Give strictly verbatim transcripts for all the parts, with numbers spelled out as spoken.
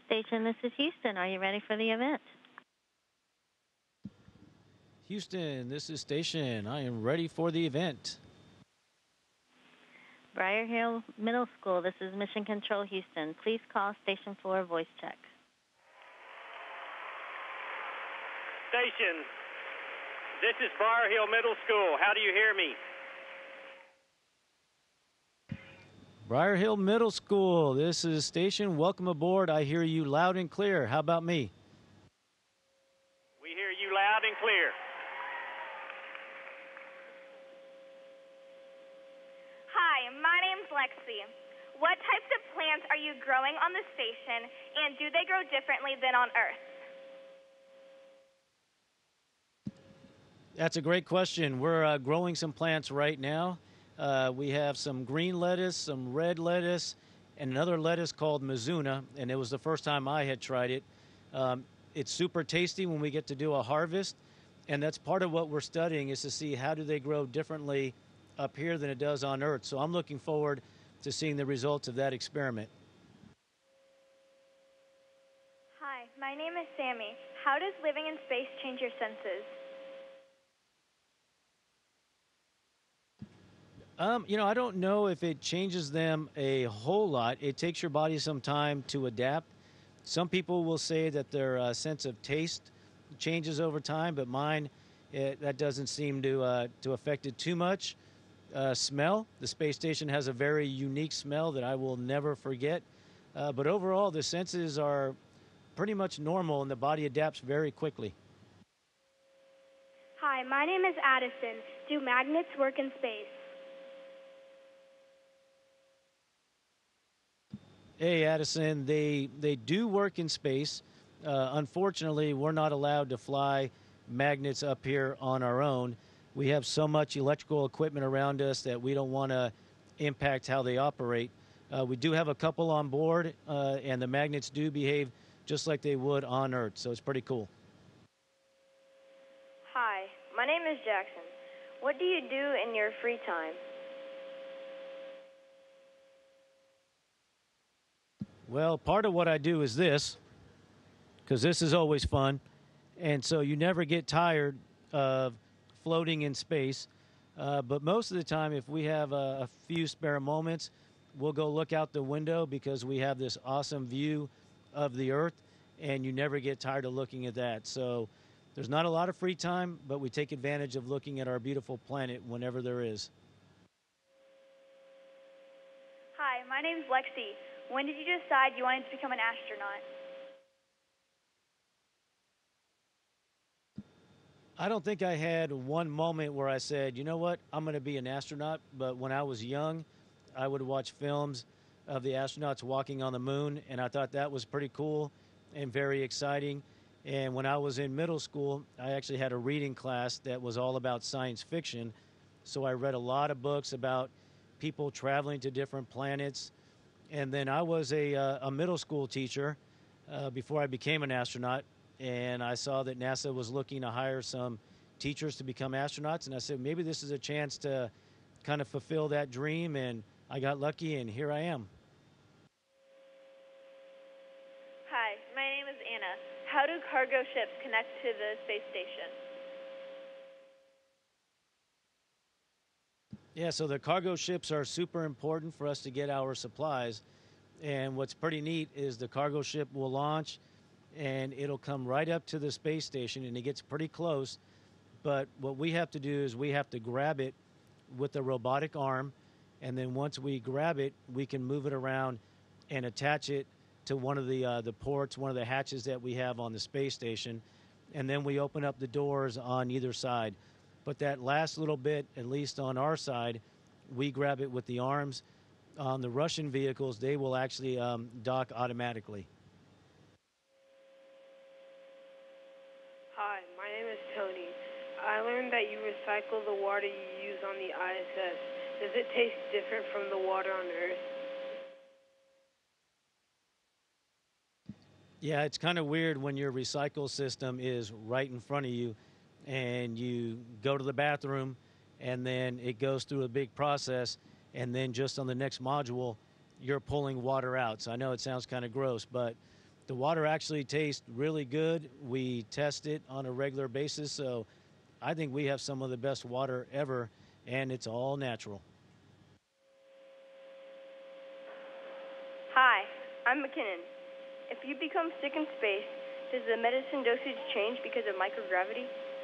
Station, this is Houston. Are you ready for the event? Houston, this is Station. I am ready for the event. Briarhill Middle School, this is Mission Control Houston. Please call Station four voice check. Station, this is Briarhill Middle School. How do you hear me? Briarhill Middle School, this is Station. Welcome aboard. I hear you loud and clear. How about me? We hear you loud and clear. Hi, my name's Lexi. What types of plants are you growing on the station, and do they grow differently than on Earth? That's a great question. We're uh, growing some plants right now. Uh, we have some green lettuce, some red lettuce, and another lettuce called Mizuna, and it was the first time I had tried it. Um, it's super tasty when we get to do a harvest, and that's part of what we're studying is to see how do they grow differently up here than it does on Earth. So I'm looking forward to seeing the results of that experiment. Hi, my name is Sammy. How does living in space change your senses? Um, you know, I don't know if it changes them a whole lot. It takes your body some time to adapt. Some people will say that their uh, sense of taste changes over time, but mine, it, that doesn't seem to uh, to affect it too much. Uh, smell, the space station has a very unique smell that I will never forget. Uh, but overall, the senses are pretty much normal, and the body adapts very quickly. Hi, my name is Addison. Do magnets work in space? Hey, Addison, they they do work in space. Uh, unfortunately, we're not allowed to fly magnets up here on our own. We have so much electrical equipment around us that we don't want to impact how they operate. Uh, we do have a couple on board, uh, and the magnets do behave just like they would on Earth, so it's pretty cool. Hi, my name is Jackson. What do you do in your free time? Well, part of what I do is this, because this is always fun. And so you never get tired of floating in space. Uh, but most of the time, if we have a, a few spare moments, we'll go look out the window because we have this awesome view of the Earth, and you never get tired of looking at that. So there's not a lot of free time, but we take advantage of looking at our beautiful planet whenever there is. Hi, my name's Lexi. When did you decide you wanted to become an astronaut? I don't think I had one moment where I said, you know what, I'm going to be an astronaut. But when I was young, I would watch films of the astronauts walking on the moon, and I thought that was pretty cool and very exciting. And when I was in middle school, I actually had a reading class that was all about science fiction. So I read a lot of books about people traveling to different planets. And then I was a, uh, a middle school teacher uh, before I became an astronaut. And I saw that NASA was looking to hire some teachers to become astronauts. And I said, maybe this is a chance to kind of fulfill that dream. And I got lucky, and here I am. Hi, my name is Anna. How do cargo ships connect to the space station? Yeah, so the cargo ships are super important for us to get our supplies. And what's pretty neat is the cargo ship will launch, and it'll come right up to the space station, and it gets pretty close. But what we have to do is we have to grab it with a robotic arm, and then once we grab it, we can move it around and attach it to one of the uh, the ports, one of the hatches that we have on the space station, and then we open up the doors on either side. But that last little bit, at least on our side, we grab it with the arms. On the Russian vehicles, they will actually um, dock automatically. Hi, my name is Tony. I learned that you recycle the water you use on the I S S. Does it taste different from the water on Earth? Yeah, it's kind of weird when your recycle system is right in front of you and you go to the bathroom and then it goes through a big process, and then just on the next module, you're pulling water out. So I know it sounds kind of gross, but the water actually tastes really good. We test it on a regular basis, so I think we have some of the best water ever, and it's all natural. Hi, I'm McKinnon. If you become sick in space, does the medicine dosage change because of microgravity?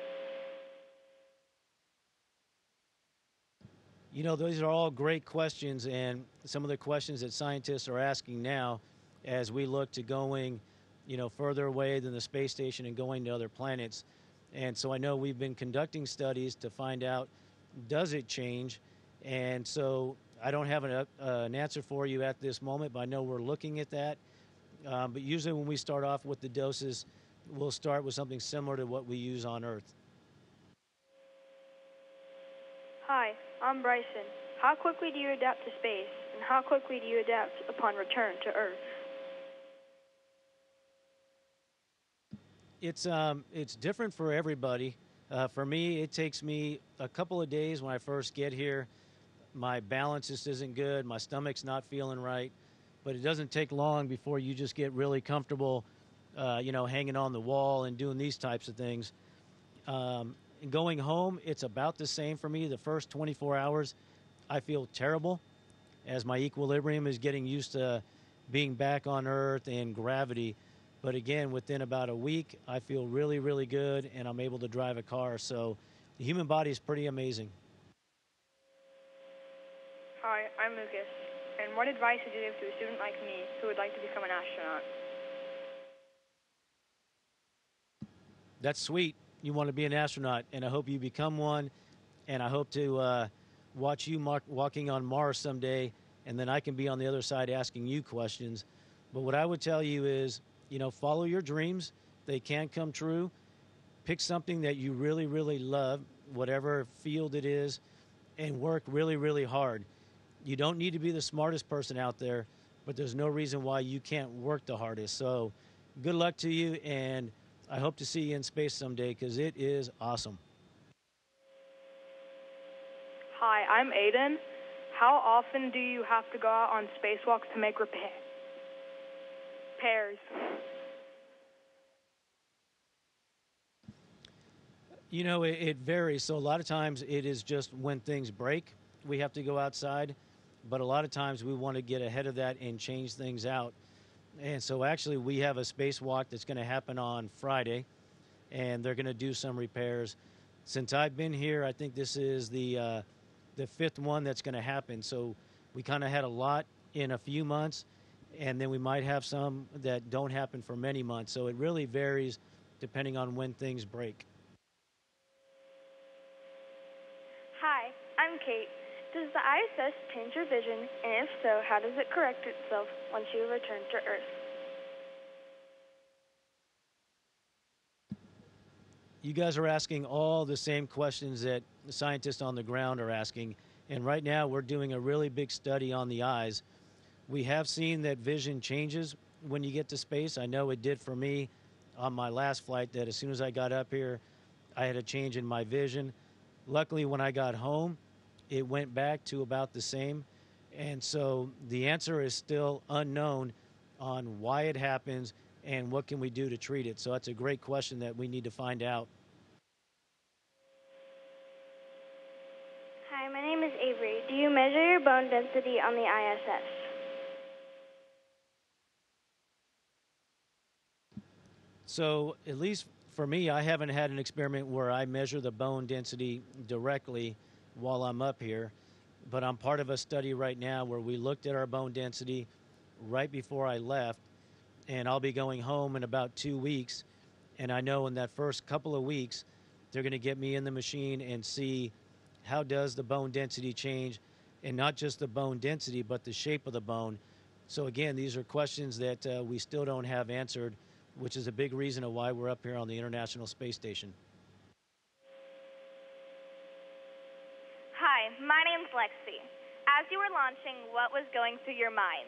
You know, those are all great questions, and some of the questions that scientists are asking now as we look to going, you know, further away than the space station and going to other planets. And so I know we've been conducting studies to find out, does it change? And so I don't have an, uh, an answer for you at this moment, but I know we're looking at that. Um, but usually when we start off with the doses, we'll start with something similar to what we use on Earth. Hi, I'm Bryson. How quickly do you adapt to space, and how quickly do you adapt upon return to Earth? It's um, it's different for everybody. Uh, for me, it takes me a couple of days when I first get here. My balance just isn't good. My stomach's not feeling right. But it doesn't take long before you just get really comfortable, uh, you know, hanging on the wall and doing these types of things. Um, and going home, it's about the same for me. The first twenty-four hours, I feel terrible as my equilibrium is getting used to being back on Earth and gravity. But again, within about a week, I feel really, really good, and I'm able to drive a car. So the human body is pretty amazing. Hi, I'm Lucas. And what advice would you give to a student like me who would like to become an astronaut? That's sweet. You want to be an astronaut, and I hope you become one, and I hope to uh, watch you mark, walking on Mars someday, and then I can be on the other side asking you questions. But what I would tell you is, you know, follow your dreams. They can come true. Pick something that you really, really love, whatever field it is, and work really, really hard. You don't need to be the smartest person out there, but there's no reason why you can't work the hardest. So good luck to you, and I hope to see you in space someday because it is awesome. Hi, I'm Aiden. How often do you have to go out on spacewalks to make repa- repairs? You know, it, it varies. So a lot of times it is just when things break, we have to go outside. But a lot of times we want to get ahead of that and change things out. And so actually we have a spacewalk that's going to happen on Friday, and they're going to do some repairs. Since I've been here, I think this is the uh, the fifth one that's going to happen. So we kind of had a lot in a few months, and then we might have some that don't happen for many months. So it really varies depending on when things break. Hi, I'm Kate. Does the I S S change your vision, and if so, how does it correct itself once you return to Earth? You guys are asking all the same questions that the scientists on the ground are asking, and right now we're doing a really big study on the eyes. We have seen that vision changes when you get to space. I know it did for me on my last flight, that as soon as I got up here, I had a change in my vision. Luckily, when I got home, it went back to about the same. And so the answer is still unknown on why it happens and what can we do to treat it. So that's a great question that we need to find out. Hi, my name is Avery. Do you measure your bone density on the I S S? So at least for me, I haven't had an experiment where I measure the bone density directly while I'm up here, but I'm part of a study right now where we looked at our bone density right before I left, and I'll be going home in about two weeks, and I know in that first couple of weeks, they're going to get me in the machine and see how does the bone density change, and not just the bone density, but the shape of the bone. So again, these are questions that uh, we still don't have answered, which is a big reason of why we're up here on the International Space Station. Hi, my name's Lexi. As you were launching, what was going through your mind?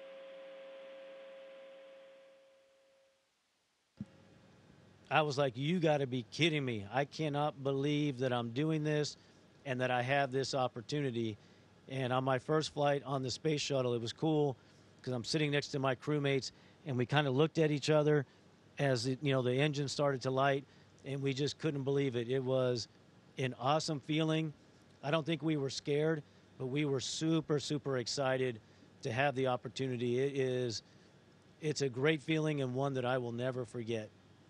I was like, you got to be kidding me. I cannot believe that I'm doing this and that I have this opportunity. And on my first flight on the space shuttle, it was cool because I'm sitting next to my crewmates and we kind of looked at each other as it, you know, the engine started to light, and we just couldn't believe it. It was an awesome feeling. I don't think we were scared, but we were super, super excited to have the opportunity. It is, it's a great feeling and one that I will never forget.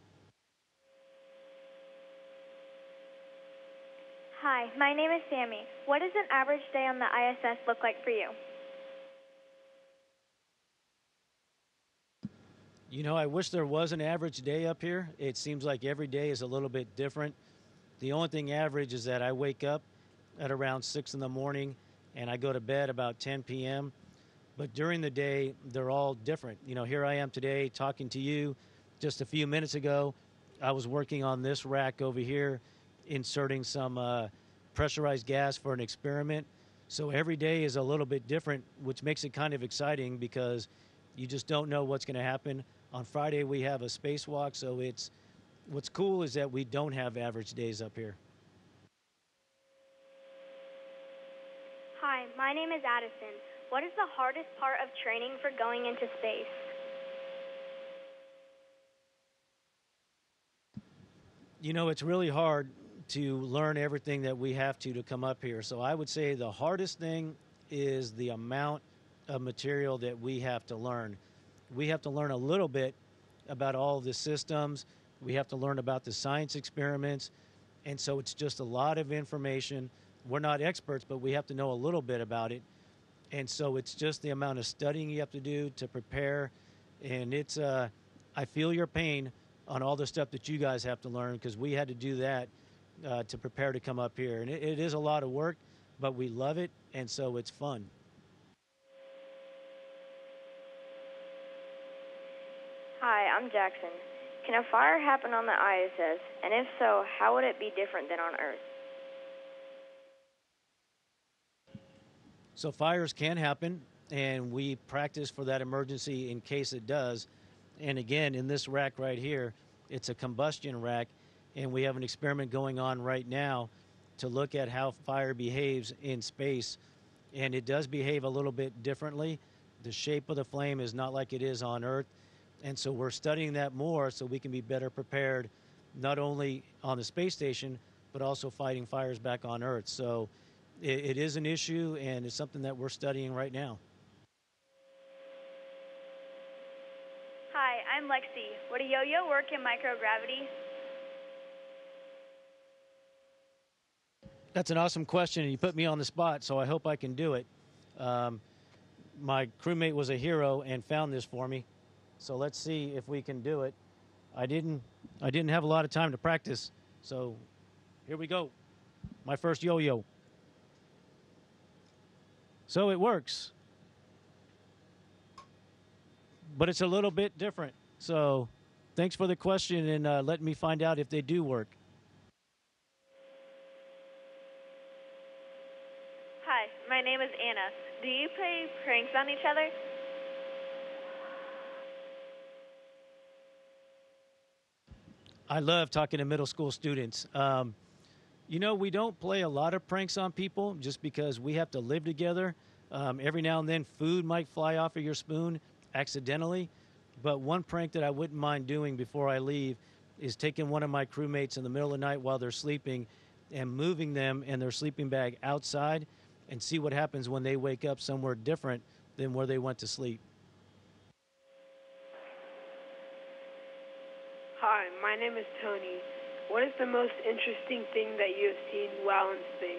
Hi, my name is Sammy. What does an average day on the I S S look like for you? You know, I wish there was an average day up here. It seems like every day is a little bit different. The only thing average is that I wake up at around six in the morning and I go to bed about ten p.m. But during the day, they're all different. You know, here I am today talking to you. Just a few minutes ago, I was working on this rack over here, inserting some uh, pressurized gas for an experiment. So every day is a little bit different, which makes it kind of exciting because you just don't know what's going to happen. On Friday, we have a spacewalk, so it's what's cool is that we don't have average days up here. Hi, my name is Addison. What is the hardest part of training for going into space? You know, it's really hard to learn everything that we have to to come up here. So I would say the hardest thing is the amount of material that we have to learn. We have to learn a little bit about all the systems. We have to learn about the science experiments. And so it's just a lot of information. We're not experts, but we have to know a little bit about it. And so it's just the amount of studying you have to do to prepare. And it's, uh, I feel your pain on all the stuff that you guys have to learn because we had to do that uh, to prepare to come up here. And it, it is a lot of work, but we love it. And so it's fun. Hi, I'm Jackson. Can a fire happen on the I S S? And if so, how would it be different than on Earth? So fires can happen, and we practice for that emergency in case it does. And again, in this rack right here, it's a combustion rack, and we have an experiment going on right now to look at how fire behaves in space. And it does behave a little bit differently. The shape of the flame is not like it is on Earth. And so we're studying that more so we can be better prepared, not only on the space station, but also fighting fires back on Earth. So it, it is an issue, and it's something that we're studying right now. Hi, I'm Lexi. Would a yo-yo work in microgravity? That's an awesome question, and you put me on the spot, so I hope I can do it. Um, my crewmate was a hero and found this for me. So let's see if we can do it. I didn't I didn't have a lot of time to practice. So here we go. My first yo-yo. So it works. But it's a little bit different. So thanks for the question and uh, letting me find out if they do work. Hi, my name is Anna. Do you play pranks on each other? I love talking to middle school students. Um, you know, we don't play a lot of pranks on people just because we have to live together. Um, every now and then food might fly off of your spoon accidentally. But one prank that I wouldn't mind doing before I leave is taking one of my crewmates in the middle of the night while they're sleeping and moving them in their sleeping bag outside and see what happens when they wake up somewhere different than where they went to sleep. Hi, my name is Tony. What is the most interesting thing that you have seen while in space?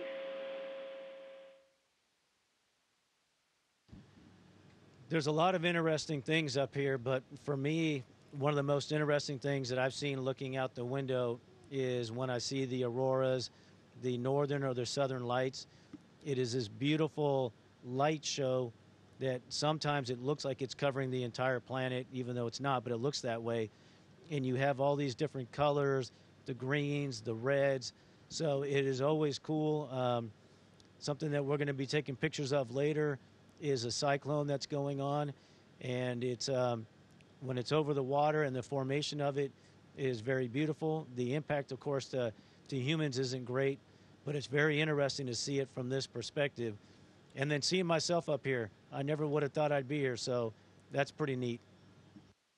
There's a lot of interesting things up here, but for me, one of the most interesting things that I've seen looking out the window is when I see the auroras, the northern or the southern lights. It is this beautiful light show that sometimes it looks like it's covering the entire planet, even though it's not, but it looks that way. And you have all these different colors, the greens, the reds. So it is always cool. Um, something that we're going to be taking pictures of later is a cyclone that's going on. And it's um, when it's over the water and the formation of it is very beautiful. The impact, of course, to, to humans isn't great, but it's very interesting to see it from this perspective. And then seeing myself up here, I never would have thought I'd be here. So that's pretty neat.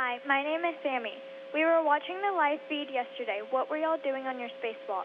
Hi, my name is Sammy. We were watching the live feed yesterday. What were y'all doing on your spacewalk?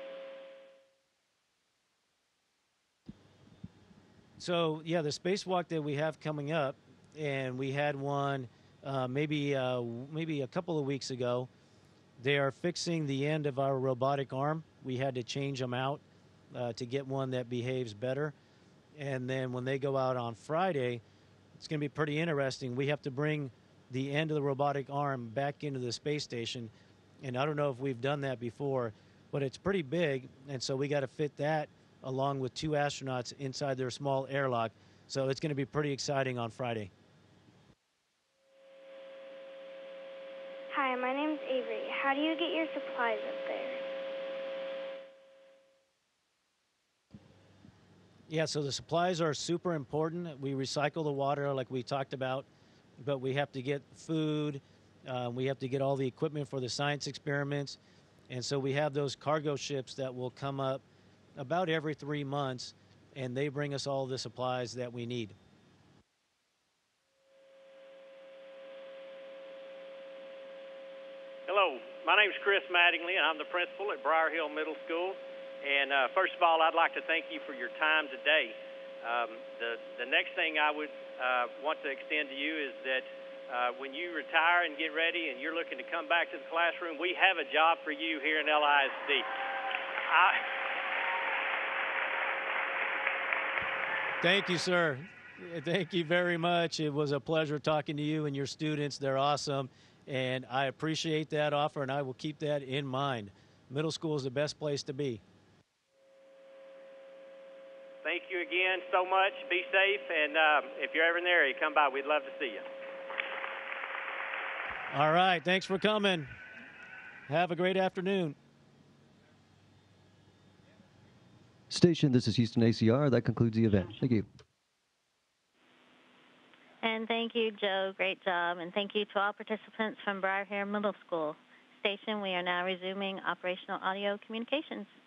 So, yeah, the spacewalk that we have coming up, and we had one uh, maybe uh, maybe a couple of weeks ago. They are fixing the end of our robotic arm. We had to change them out uh, to get one that behaves better. And then when they go out on Friday, it's going to be pretty interesting. We have to bring the end of the robotic arm back into the space station. And I don't know if we've done that before, but it's pretty big. And so we got to fit that along with two astronauts inside their small airlock. So it's going to be pretty exciting on Friday. Hi, my name's Avery. How do you get your supplies up there? Yeah, so the supplies are super important. We recycle the water like we talked about, but we have to get food. Uh, we have to get all the equipment for the science experiments. And so we have those cargo ships that will come up about every three months, and they bring us all the supplies that we need. Hello, my name's Chris Mattingly, and I'm the principal at Briarhill Middle School. And uh, first of all, I'd like to thank you for your time today. Um, the, the next thing I would uh, want to extend to you is that uh, when you retire and get ready and you're looking to come back to the classroom, we have a job for you here in L I S D. I, Thank you, sir. Thank you very much. It was a pleasure talking to you and your students. They're awesome, and I appreciate that offer, and I will keep that in mind. Middle school is the best place to be. Thank you again so much. Be safe, and uh, if you're ever in the area, come by. We'd love to see you. All right. Thanks for coming. Have a great afternoon. Station, this is Houston A C R. That concludes the event. Thank you. And thank you, Joe. Great job. And thank you to all participants from Briarhill Middle School. Station, we are now resuming operational audio communications.